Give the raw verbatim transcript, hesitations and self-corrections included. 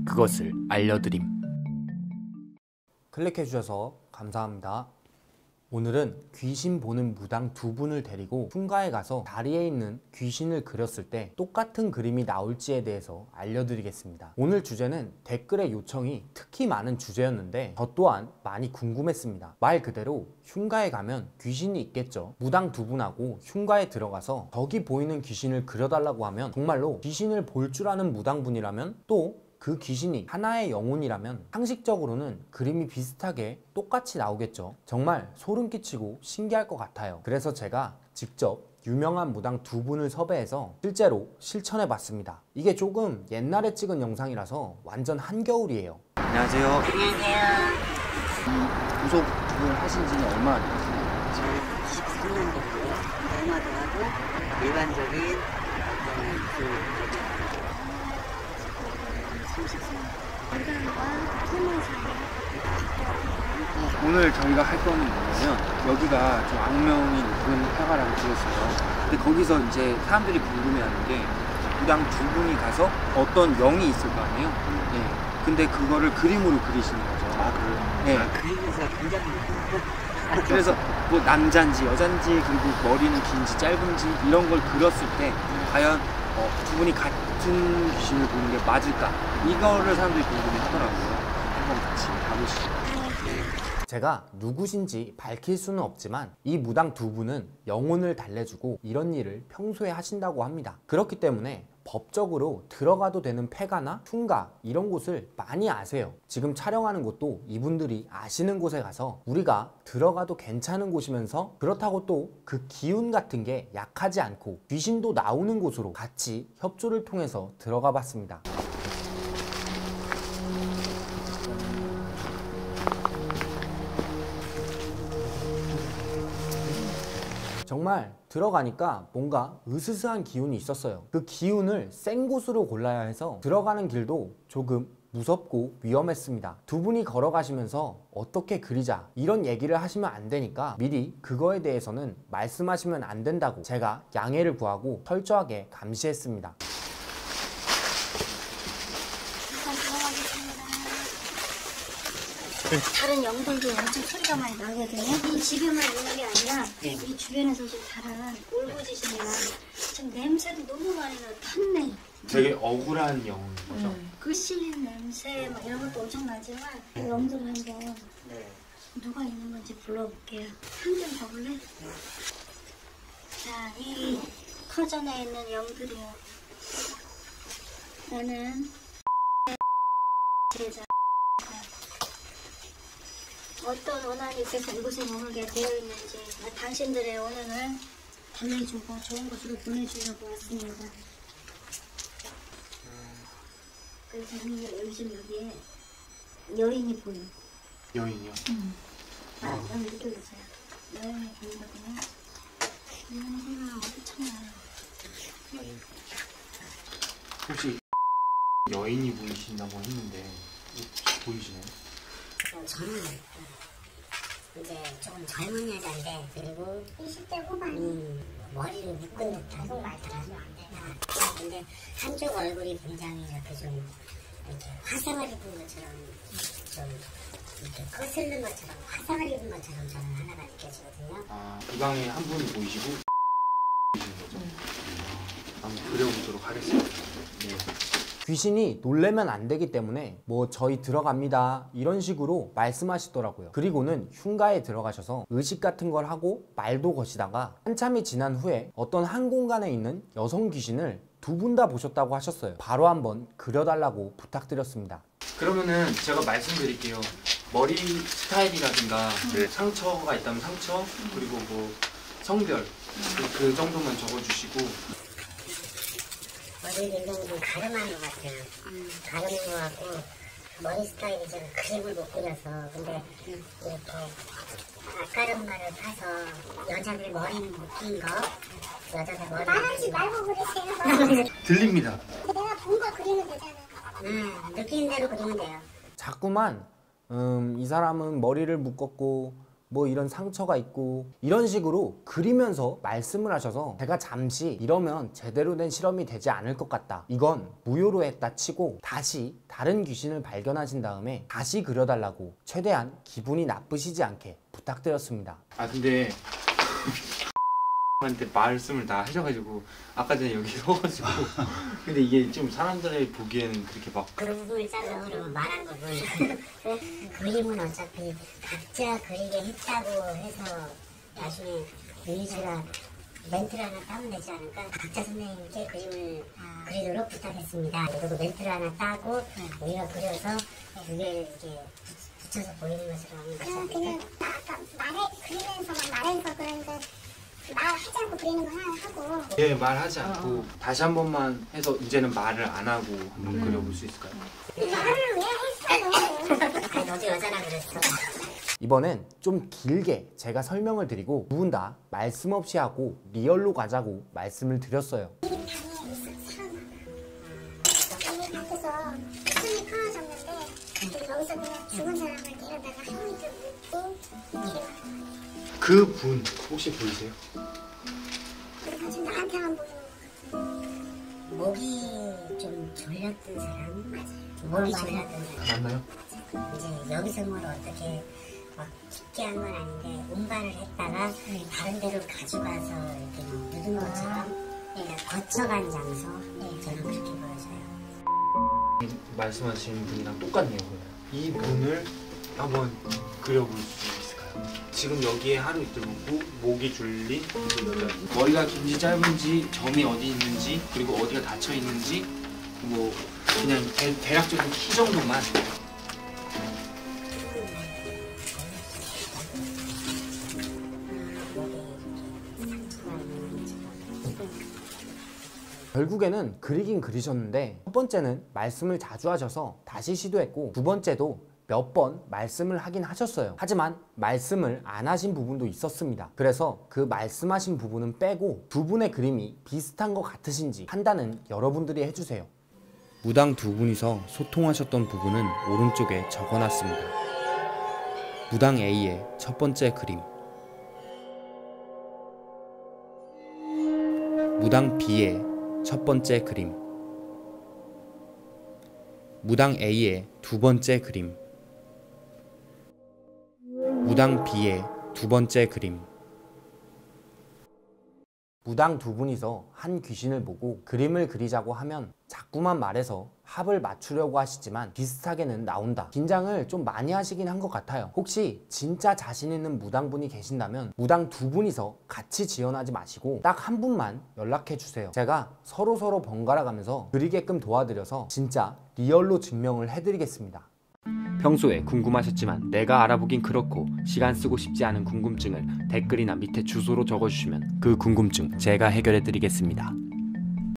그것을 알려드림. 클릭해주셔서 감사합니다. 오늘은 귀신 보는 무당 두 분을 데리고 흉가에 가서 다리에 있는 귀신을 그렸을 때 똑같은 그림이 나올지에 대해서 알려드리겠습니다. 오늘 주제는 댓글의 요청이 특히 많은 주제였는데 저 또한 많이 궁금했습니다. 말 그대로 흉가에 가면 귀신이 있겠죠. 무당 두 분하고 흉가에 들어가서 저기 보이는 귀신을 그려달라고 하면 정말로 귀신을 볼 줄 아는 무당분이라면 또 그 귀신이 하나의 영혼이라면 상식적으로는 그림이 비슷하게 똑같이 나오겠죠. 정말 소름 끼치고 신기할 것 같아요. 그래서 제가 직접 유명한 무당 두 분을 섭외해서 실제로 실천해 봤습니다. 이게 조금 옛날에 찍은 영상이라서 완전 한겨울이에요. 안녕하세요. 안녕하세요. 구속을 하신 지는 얼마나 되셨어요? 저는 이십삼 년 됐고요. 얼마도 하고 일반적인 그 어, 오늘 저희가 할 거는 뭐냐면 여기가 좀 악명이 높은 화가라고 들었어요. 근데 거기서 이제 사람들이 궁금해하는 게 무당 두 분이 가서 어떤 영이 있을 거 아니에요? 네. 근데 그거를 그림으로 그리시는 거죠. 아 그래요? 네. 아, 그림에서 굉장히 그래서 뭐 남잔지 여잔지 그리고 머리는 긴지 짧은지 이런 걸 그렸을 때 과연 어, 두 분이 같은 귀신을 보는 게 맞을까? 이거를 사람들이 궁금해 하더라고요. 한번 같이 가보시죠. 제가 누구신지 밝힐 수는 없지만 이 무당 두 분은 영혼을 달래주고 이런 일을 평소에 하신다고 합니다. 그렇기 때문에 법적으로 들어가도 되는 폐가나 흉가 이런 곳을 많이 아세요. 지금 촬영하는 곳도 이분들이 아시는 곳에 가서 우리가 들어가도 괜찮은 곳이면서 그렇다고 또 그 기운 같은 게 약하지 않고 귀신도 나오는 곳으로 같이 협조를 통해서 들어가 봤습니다. 정말 들어가니까 뭔가 으스스한 기운이 있었어요. 그 기운을 센 곳으로 골라야 해서 들어가는 길도 조금 무섭고 위험했습니다. 두 분이 걸어가시면서 어떻게 그리자 이런 얘기를 하시면 안 되니까 미리 그거에 대해서는 말씀하시면 안 된다고 제가 양해를 구하고 철저하게 감시했습니다. 다른 영들도 엄청 소리가 많이 나거든요. 이 집에만 있는 게 아니라 네. 이 주변에서도 다른 울부짖음이나 지금 냄새도 너무 많이 나요. 탄내. 되게 억울한 영웅인 거죠? 음. 그 실린 냄새 막 이런 것도 엄청 나지만 그 영들을 한번 네. 누가 있는 건지 불러볼게요. 한 점 봐볼래? 자, 이 커전에 있는 영들이요. 나는 제자. 어떤 원한이 있어서 이곳에 머물게 되어 있는지 당신들의 원한을 달래주고 좋은 곳으로 보내주려고 왔습니다. 그래서 요즘 여기에 여인이 보여. 여인이요? 응. 아, 여기 느껴주세요. 여인이 보이거든요. 냄새가 엄청나요. 혹시 여인이 보이신다고 했는데 혹시 보이시나요? 저는 이제 조금 젊은 여자인데 그리고 이십 대 후반. 음, 머리를 묶은 듯한 말투라서 근데 한쪽 얼굴이 굉장히 이렇게 좀 이렇게 화상을 입은 것처럼 좀 이렇게 거슬린 것처럼 화상을 입은 것처럼 저는 하나가 느껴지거든요. 아, 이 방에 한 분이 보이시고 보이시는 거죠? 음. 한번 그려보도록 하겠습니다. 네. 귀신이 놀래면 안 되기 때문에 뭐 저희 들어갑니다 이런 식으로 말씀하시더라고요. 그리고는 흉가에 들어가셔서 의식 같은 걸 하고 말도 거시다가 한참이 지난 후에 어떤 한 공간에 있는 여성 귀신을 두 분 다 보셨다고 하셨어요. 바로 한번 그려달라고 부탁드렸습니다. 그러면은 제가 말씀드릴게요. 머리 스타일이라든가 네. 상처가 있다면 상처 그리고 뭐 성별 그, 그 정도만 적어주시고 머리를 굉장히 좀 가름한 것 같아요. 음. 가름한 것 같고 머리 스타일이 좀 그림을 못 그려서 근데 이렇게 앞가름말을 타서 여자들 머리는 묶인 거 여자들 머리 말하지 말고 그러세요. 들립니다. 내가 본 거 그리면 되잖아. 음, 느끼는 대로 그리면 돼요. 자꾸만 음, 이 사람은 머리를 묶었고 뭐 이런 상처가 있고 이런 식으로 그리면서 말씀을 하셔서 제가 잠시 이러면 제대로 된 실험이 되지 않을 것 같다, 이건 무효로 했다 치고 다시 다른 귀신을 발견하신 다음에 다시 그려달라고 최대한 기분이 나쁘시지 않게 부탁드렸습니다. 아 근데 한테 말씀을 다 하셔가지고 아까 전에 여기 서가지고 근데 이게 좀 사람들이 보기에는 그렇게 막 그 부분을 잘라 그러면 말한 부분 그림은 어차피 각자 그리게 했다고 해서 나중에 유희주가 멘트를 하나 따면 되지 않을까? 각자 선생님께 그림을 그리도록 부탁했습니다. 그리고 멘트를 하나 따고 우리가 그려서 그게 이렇게 붙여서 보이는 것으로 하면 되지 않을까? 그냥 아까 말해 그리면서 말해서 그러니까 말하지 않고 그리는 거 하나 하고. 예, 말하지 않고 다시 한 번만 해서 이제는 말을 안 하고 한번 그려볼 수 있을까요? 말을 왜 했어? 아니 너도 여자라 그랬어. 이번엔 좀 길게 제가 설명을 드리고 두 분 다 말씀 없이 하고 리얼로 가자고 말씀을 드렸어요. 이 방에 있어 사람. 이 밖에서 숨이 끊어졌는데 여기서 그냥 죽은 사람을 내려다가 형이 좀 이렇게 그 분 혹시 보이세요? 그래서 지금 나한테만 보이는 것 같은. 목이 좀 졸렸던 사람? 맞아요. 목이 졸렸던 사람. 맞나요? 이제 여기서 뭘 어떻게 막 깊게 한 건 아닌데 운반을 했다가 다른 데로 가져가서 이렇게 뭐 묻은 것처럼 거쳐간 장소. 저는 그렇게 보여져요. 말씀하신 분이랑 똑같네요. 이 분을 한번 그려볼 수 있을까요? 지금 여기에 하루 이틀 묵고 목이 줄린 그 여자, 머리가 긴지 짧은지, 점이 어디 있는지, 그리고 어디가 닫혀 있는지, 뭐 그냥 대, 대략적인 키 정도만. 결국에는 그리긴 그리셨는데 첫 번째는 말씀을 자주 하셔서 다시 시도했고 두 번째도 몇 번 말씀을 하긴 하셨어요. 하지만 말씀을 안 하신 부분도 있었습니다. 그래서 그 말씀하신 부분은 빼고 두 분의 그림이 비슷한 것 같으신지 판단은 여러분들이 해주세요. 무당 두 분이서 소통하셨던 부분은 오른쪽에 적어놨습니다. 무당 A의 첫 번째 그림, 무당 B의 첫 번째 그림, 무당 A의 두 번째 그림, 무당 B의 두 번째 그림. 무당 두 분이서 한 귀신을 보고 그림을 그리자고 하면 자꾸만 말해서 합을 맞추려고 하시지만 비슷하게는 나온다. 긴장을 좀 많이 하시긴 한 것 같아요. 혹시 진짜 자신 있는 무당분이 계신다면 무당 두 분이서 같이 지원하지 마시고 딱 한 분만 연락해 주세요. 제가 서로서로 번갈아 가면서 그리게끔 도와드려서 진짜 리얼로 증명을 해드리겠습니다. 평소에 궁금하셨지만 내가 알아보긴 그렇고 시간 쓰고 싶지 않은 궁금증을 댓글이나 밑에 주소로 적어주시면 그 궁금증 제가 해결해 드리겠습니다.